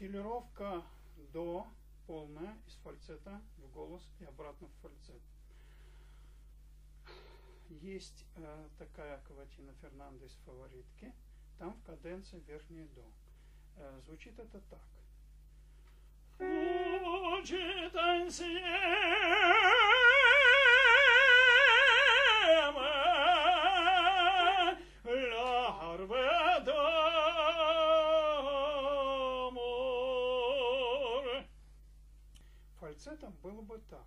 филировка до полная из фальцета в голос и обратно в фальцет. Есть такая каватина Фернандес фаворитки, там в каденции верхнее до. Звучит это так. Фальцетом было бы так.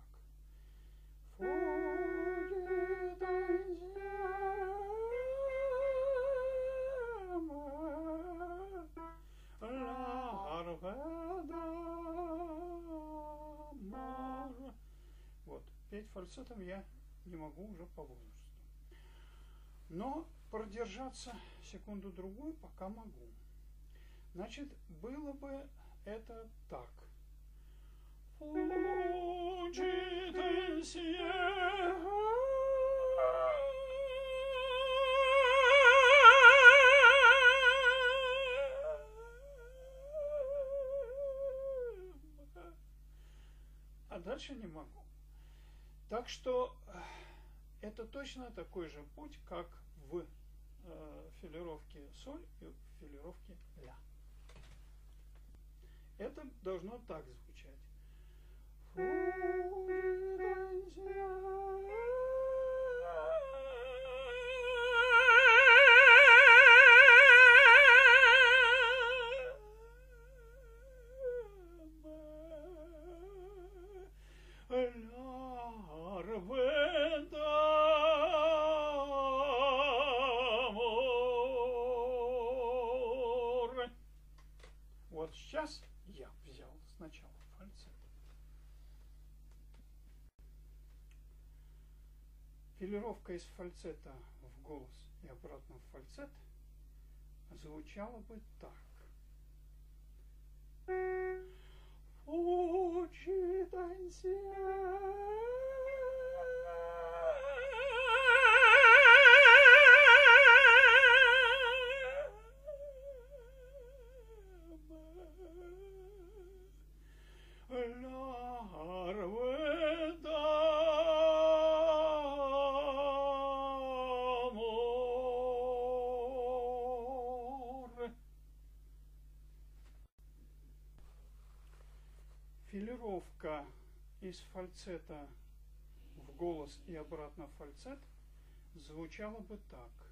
Вот, петь фальцетом я не могу уже по возрасту. Но продержаться секунду-другую пока могу. Значит, было бы это так. А дальше не могу. Так что это точно такой же путь, как в филировке соль и в филировке ля. Это должно так звучать. Вот сейчас я взял сначала фальцет. Филировка из фальцета в голос и обратно в фальцет звучала бы так. Филировка из фальцета в голос и обратно в фальцет звучала бы так.